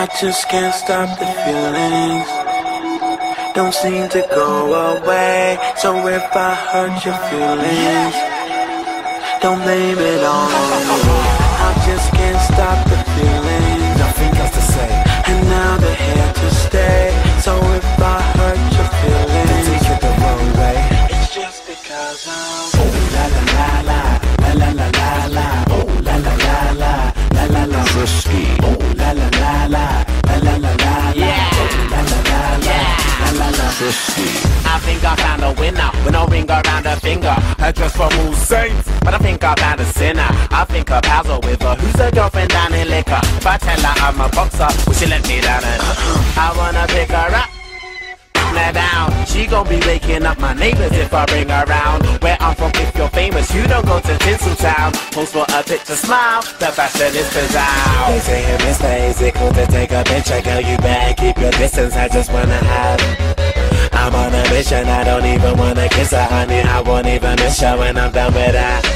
I just can't stop the feelings, don't seem to go away. So if I hurt your feelings, don't blame it on me. I just can't stop the feelings, nothing else to say, and now they're here to stay. So if I hurt your feelings, don't take it the wrong way. it's just because I'm oh la la la la, la la la la la, oh la la la la, la la la Frisky, oh la la la la, la la la la la, oh la la la la, la la la Frisky. I think I found a winner with no ring around her finger. Her dress from all saints, but I think I found a sinner. I think her pals are with her. Who's her girlfriend down in liquor? If I tell her I'm a boxer, will she let me down? And I wanna pick her up, her down. She gon' be waking up my neighbors if I bring her round. Where I'm from, if you're famous, you don't go to Tinseltown. Post for a picture, smile, the fashionistas out. They say it is easy, cool to take a picture. Girl, you better keep your distance, I just wanna have. I'm on a mission, I don't even wanna kiss her, honey. I won't even miss her when I'm done with that.